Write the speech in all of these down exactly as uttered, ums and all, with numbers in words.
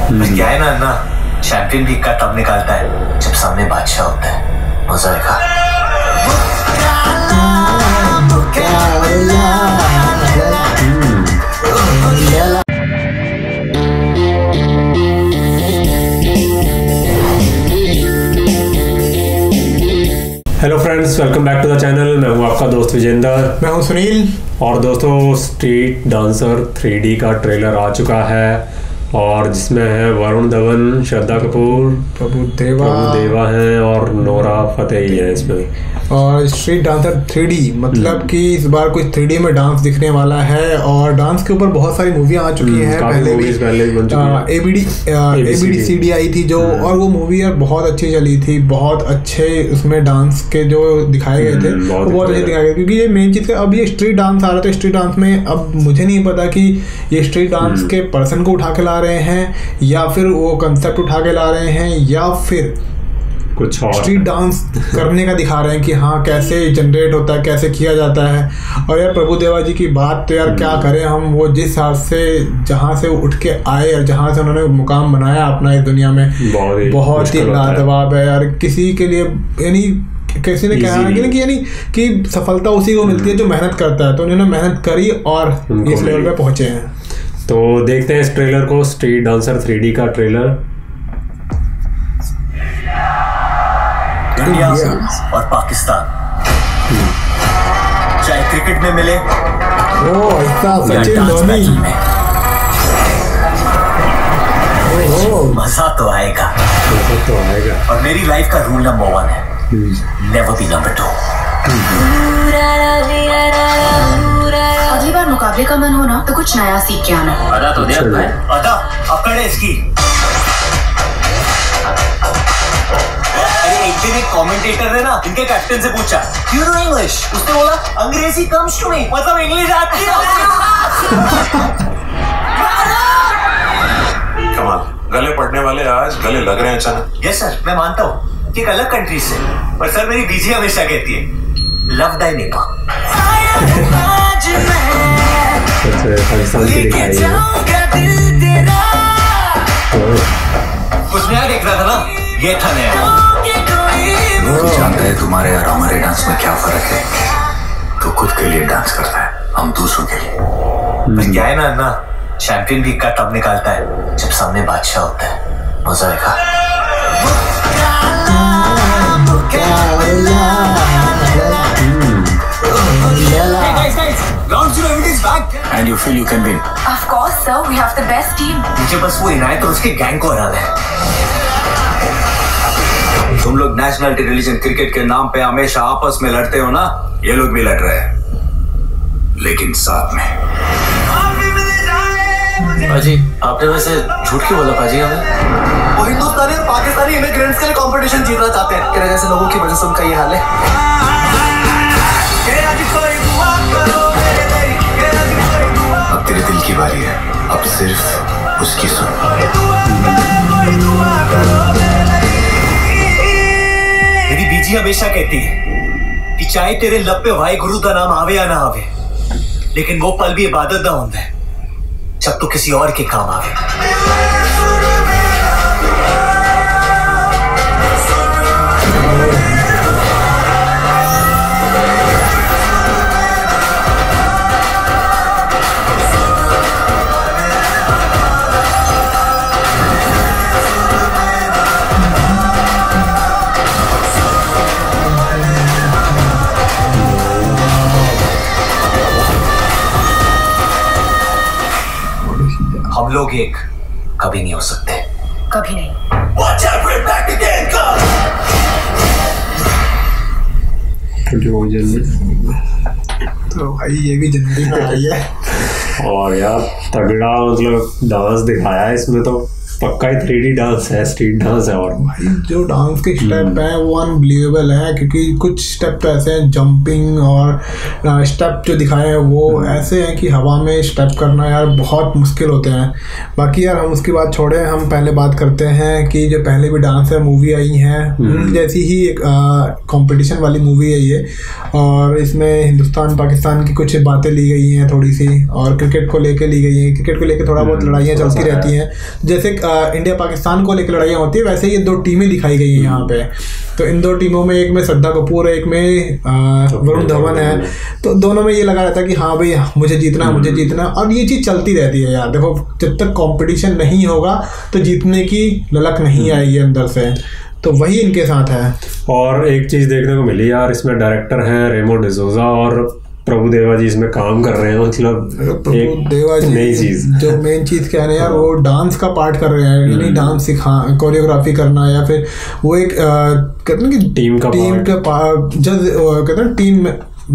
क्या है ना अन्ना, चैंपियन लीग का तब निकालता है जब सामने बादशाह होता है। मजा आएगा। Hello friends, welcome back to the channel. मैं हूं आपका दोस्त विजेंदर। मैं हूं सुनील। और दोस्तों, स्ट्रीट डांसर थ्री डी का ट्रेलर आ चुका है और जिसमें है वरुण धवन, श्रद्धा कपूर, प्रभुदेवा प्रभुदेवा हैं और नोरा फतेही है इसमें। और स्ट्रीट डांसर थ्री डी मतलब कि इस बार कुछ थ्री डी में डांस दिखने वाला है और डांस के ऊपर बहुत सारी मूवियाँ आ चुकी हैं। पहले भी एबीडी एबीडी सीडी आई थी जो, और वो मूवी यार बहुत अच्छी चली थी। बहुत अच्छे उसमें डांस के जो दिखाए गए थे वो बहुत अच्छे दिखाए गए, क्योंकि ये मेन चीज़ है। अब ये स्ट्रीट डांस आ रहा था, स्ट्रीट डांस में अब मुझे नहीं पता कि ये स्ट्रीट डांस के पर्सन को उठा के ला रहे हैं या फिर वो कंसेप्ट उठा के ला रहे हैं या फिर कुछ और स्ट्रीट डांस करने का दिखा रहे हैं कि हाँ कैसे जनरेट होता है, कैसे किया जाता है। और यार प्रभुदेवा जी की बात तो यार क्या करें हम, वो जिस हिसाब से जहाँ से उठ के आए और जहाँ से उन्होंने मुकाम बनाया अपना इस दुनिया में, बहुत ही लाजवाब है यार। किसी के लिए यानी किसी ने कहा है कि यानी कि सफलता उसी को मिलती है जो मेहनत करता है, तो उन्होंने मेहनत करी और इस लेवल पे पहुंचे हैं। तो देखते हैं इस ट्रेलर को, स्ट्रीट डांसर थ्री डी का ट्रेलर। इंडिया और पाकिस्तान चाहे क्रिकेट में मिले ओ ऐसा सचिन धोनी में, मजा तो आएगा, मजा तो आएगा। और मेरी लाइफ का रूल नंबर वन है, नेवर बी नंबर टू। अगली बार मुकाबले का मन हो ना तो कुछ नया सीख के आना। अदा तो दे अपना है, अदा अकड़ है इसकी। अरे एक दिन एक कमेंटेटर ने ना इनके कैप्टन से पूछा, यू नो इंग्लिश? उसने बोला अंग्रेजी कम्स टू मी, मतलब इंग्लिश आती है। कमाल, गले पड़ने वाले आज गले लग रहे हैं अचानक। यस सर, मैं मानता हूँ कि एक अलग कंट्री से, पर सर मेरी बीजी हमेशा कहती है लव दाई नेपा। पाकिस्तान की दिखाई है। कुछ नया देख रहा था ना, ये था नया। जानते हैं तुम्हारे और हमारे डांस में क्या फर्क है? तो खुद के लिए डांस करता है, हम दूसरों के लिए। पर क्या है ना अन्ना, चैंपियन लीग का तब निकालता है जब सामने बादशाह होता है। मजा आएगा। Hey guys, guys, round zero everything's back. And you feel you can win? Of course, sir. We have the best team. मुझे बस वो इनायत और उसके गैंग को हराना है। तुम लोग नेशनलिटी रिलीजन क्रिकेट के नाम पे हमेशा आपस में लड़ते हो ना, ये लोग भी लड़ रहे हैं, लेकिन साथ में। पाजी, आपने वैसे झूठ क्यों बोला पाजी हमें? वो हिंदुस्तानी और पाकिस्तानी इमिग्रेंट्स के लिए कंपटीशन जीतना चाहते हैं। तेरे जैसे लोगों की वजह से उनका ये हाल है। अब तेरे दिल की बारी है, अब सिर्फ उसकी सुन। मेरी बीजी हमेशा कहती है कि चाहे तेरे लब पे वाहे गुरु का नाम आवे या ना आवे, लेकिन वो पल भी इबादत ना होता है जब तो किसी और के काम आवे। हम लोग एक कभी नहीं हो सकते, कभी नहीं। तो भाई ये भी जनवरी में आई है और यार तगड़ा मतलब डांस दिखाया है इसमें, तो पक्का ही थ्री डी डांस है, स्ट्रीट डांस है। और भाई जो डांस के स्टेप हैं वो अनबिलीवेबल हैं, क्योंकि कुछ स्टेप तो ऐसे हैं, जंपिंग और स्टेप जो दिखाए हैं वो ऐसे हैं कि हवा में स्टेप करना यार बहुत मुश्किल होते हैं। बाकी यार हम उसकी बात छोड़ें, हम पहले बात करते हैं कि जो पहले भी डांस है मूवी आई हैं, जैसी ही एक कंपटीशन वाली मूवी है ये, और इसमें हिंदुस्तान पाकिस्तान की कुछ बातें ली गई हैं थोड़ी सी, और क्रिकेट को लेके ली गई हैं। क्रिकेट को लेके थोड़ा बहुत लड़ाइयाँ चलती रहती हैं, जैसे इंडिया पाकिस्तान को लेकर लड़ाइयाँ होती है, वैसे ये दो टीमें दिखाई गई हैं यहाँ पे। तो इन दो टीमों में एक में श्रद्धा कपूर है, एक में वरुण धवन है। तो दोनों में ये लगा रहता है कि हाँ भाई मुझे जीतना मुझे जीतना, और ये चीज़ चलती रहती है यार। देखो जब तक कंपटीशन नहीं होगा तो जीतने की ललक नहीं आएगी अंदर से, तो वही इनके साथ है। और एक चीज़ देखने को मिली यार, इसमें डायरेक्टर हैं रेमो डिसोजा और प्रभुदेवा जी इसमें काम कर रहे हैं। मतलब प्रभुदेवा जी नई चीज, जो मेन चीज कह रहे हैं यार, वो डांस का पार्ट कर रहे हैं, यानी डांस सिखा कोरियोग्राफी करना, या फिर वो एक कहते हैं कि टीम का टीम का पार्ट, जज कहते हैं टीम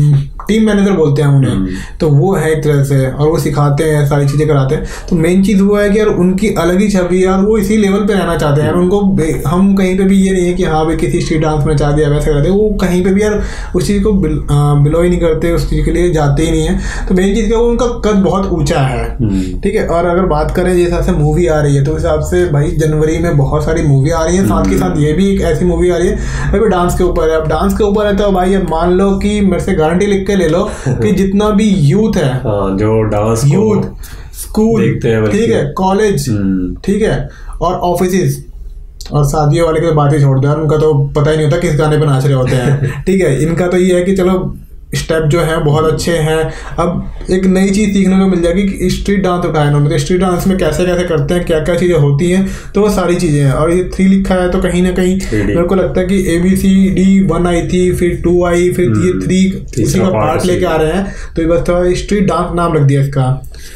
टीम मैनेजर बोलते हैं उन्हें, तो वो है एक तरह से, और वो सिखाते हैं, सारी चीज़ें कराते हैं। तो मेन चीज़ वो है कि यार उनकी अलग ही छवि यार, वो इसी लेवल पे रहना चाहते हैं यार। उनको हम कहीं पे भी ये नहीं है कि हाँ भाई किसी स्ट्रीट डांस में चाह दिया वैसे करते हैं, वो कहीं पे भी यार उस चीज़ को बिल, बिलो ही नहीं करते, उस चीज़ के लिए जाते ही नहीं है। तो मेन चीज़ क्या, वो उनका कद बहुत ऊँचा है, ठीक है। और अगर बात करें जिस हिसाब से मूवी आ रही है, तो उस हिसाब से भाई जनवरी में बहुत सारी मूवी आ रही है, साथ के साथ ये भी एक ऐसी मूवी आ रही है भाई डांस के ऊपर है। अब डांस के ऊपर है तो भाई अब मान लो कि मेरे से गारंटी लिख के ले लो कि जितना भी यूथ है, हाँ, जो डांस यूथ स्कूल, ठीक है, कॉलेज, ठीक है, और ऑफिस और शादियों वाले की तो बात ही छोड़ दो यार, उनका तो पता ही नहीं होता किस गाने पे नाच रहे होते हैं, ठीक है। इनका तो ये है कि चलो स्टेप जो हैं बहुत अच्छे हैं। अब एक नई चीज़ सीखने को मिल जाएगी कि स्ट्रीट डांस उठाया इन्होंने, तो स्ट्रीट डांस में कैसे कैसे करते हैं, क्या क्या चीज़ें होती हैं, तो वो सारी चीज़ें हैं। और ये थ्री लिखा है तो कहीं ना कहीं मेरे को लगता है कि A B C D one आई थी, फिर टू आई, फिर ये थ्री उसी का पार्ट लेके आ रहे हैं, तो ये बस थोड़ा स्ट्रीट डांस नाम रख दिया इसका।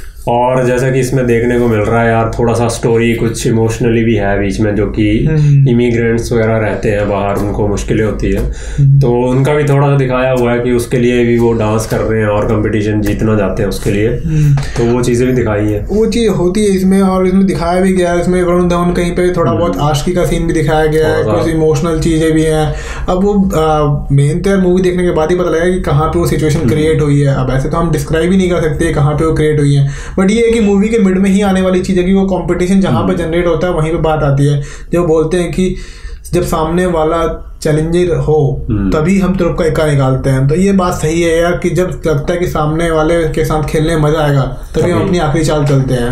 और जैसा कि इसमें देखने को मिल रहा है यार, थोड़ा सा स्टोरी कुछ इमोशनली भी है बीच में, जो कि इमिग्रेंट्स वगैरह रहते हैं बाहर, उनको मुश्किलें होती है, तो उनका भी थोड़ा सा दिखाया हुआ है कि उसके लिए भी वो डांस कर रहे हैं और कंपटीशन जीतना चाहते हैं उसके लिए, तो वो चीज़ें भी दिखाई है, वो चीज़ होती है इसमें। और इसमें दिखाया भी गया है, इसमें वरुण धवन कहीं पे थोड़ा बहुत आशिकी का सीन भी दिखाया गया है, कुछ इमोशनल चीज़ें भी हैं। अब वो मेन तो मूवी देखने के बाद ही पता लगेगा कि कहाँ पे वो सिचुएशन क्रिएट हुई है। अब ऐसे तो हम डिस्क्राइब ही नहीं कर सकते कहाँ पे वो क्रिएट हुई है, बट ये है कि मूवी के मिड में ही आने वाली चीज़ है कि वो कंपटीशन जहाँ पे जनरेट होता है वहीं पे बात आती है। जो बोलते हैं कि जब सामने वाला चैलेंजर हो तभी हम तुरंत का इक्का निकालते हैं, तो ये बात सही है यार कि जब लगता है कि सामने वाले के साथ खेलने में मज़ा आएगा तभी हम अपनी आखिरी चाल चलते हैं।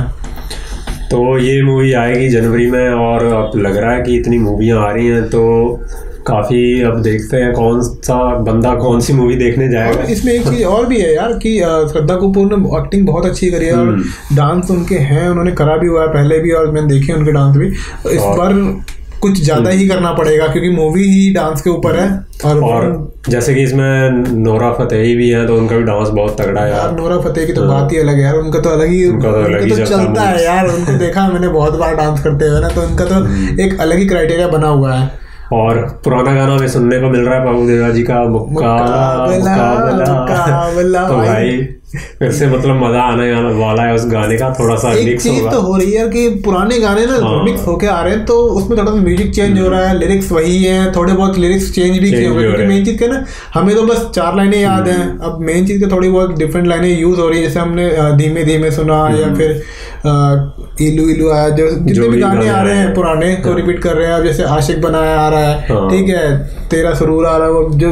तो ये मूवी आएगी जनवरी में, और अब लग रहा है कि इतनी मूवियाँ आ रही हैं तो काफ़ी, अब देखते हैं कौन सा बंदा कौन सी मूवी देखने जाएगा। और इसमें एक चीज़ और भी है यार कि श्रद्धा कपूर ने एक्टिंग बहुत अच्छी करी है, और डांस उनके हैं, उन्होंने करा भी हुआ है पहले भी, और मैंने देखे उनके डांस भी। तो इस बार कुछ ज़्यादा ही करना पड़ेगा क्योंकि मूवी ही डांस के ऊपर है। और, और जैसे कि इसमें नोरा फतेही भी है, तो उनका भी डांस बहुत तगड़ा है यार। नोरा फतेही की तो बात ही अलग है यार, उनका तो अलग ही, उनका तो, अलग ही तो चलता है यार। उनको देखा मैंने बहुत बार डांस करते हुए ना, तो उनका तो एक अलग ही क्राइटेरिया बना हुआ है। और पुराना गाना में सुनने को मिल रहा है प्रभुदेवा जी का मुकाबला, मुकाबला, तो भाई फिर से मतलब मजा आने वाला है उस गाने का। थोड़ा सा एक चीज तो हो रही है कि पुराने गाने ना रिमिक्स होके आ रहे हैं, तो उसमें थोड़ा सा म्यूजिक चेंज हो रहा है, लिरिक्स वही है, थोड़े बहुत लिरिक्स चेंज भी किए हुए, क्योंकि मेन चीज क्या ना, हमें तो बस चार लाइनें याद हैं, अब मेन चीज के थोड़ी बहुत डिफरेंट लाइनें यूज हो रही है, जैसे हमने धीमे धीमे सुना, या फिर इलू इलू आया, जो जितने भी गाने आ रहे हैं पुराने को रिपीट कर रहे हैं। अब जैसे आशिक बनाया आ रहा है, ठीक है, तेरा सुरूर आ रहा है, वो जो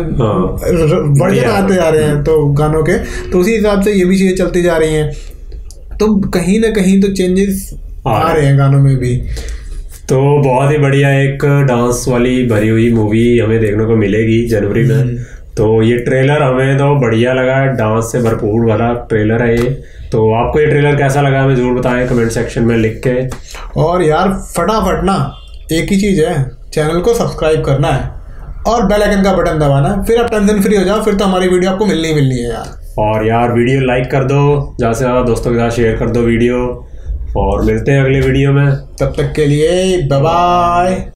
वर्जन आते जा रहे हैं तो गानों के, तो उसी हिसाब से ये भी चीजें चलती जा रही हैं। तो कहीं ना कहीं तो चेंजेस आ रहे हैं गानों में भी। तो बहुत ही बढ़िया एक डांस वाली भरी हुई मूवी हमें देखने को मिलेगी जनवरी में। तो ये ट्रेलर हमें तो बढ़िया लगा, डांस से भरपूर वाला ट्रेलर है ये। तो आपको ये ट्रेलर कैसा लगा हमें जरूर बताएं कमेंट सेक्शन में लिख के। और यार फटाफट ना एक ही चीज़ है, चैनल को सब्सक्राइब करना है और बेल आइकन का बटन दबाना, फिर आप टेंशन फ्री हो जाओ, फिर तो हमारी वीडियो आपको मिलनी ही मिलनी है यार। और यार वीडियो लाइक कर दो, ज़्यादा से ज़्यादा दोस्तों के साथ शेयर कर दो वीडियो, और मिलते हैं अगले वीडियो में। तब तक के लिए बाय बाय।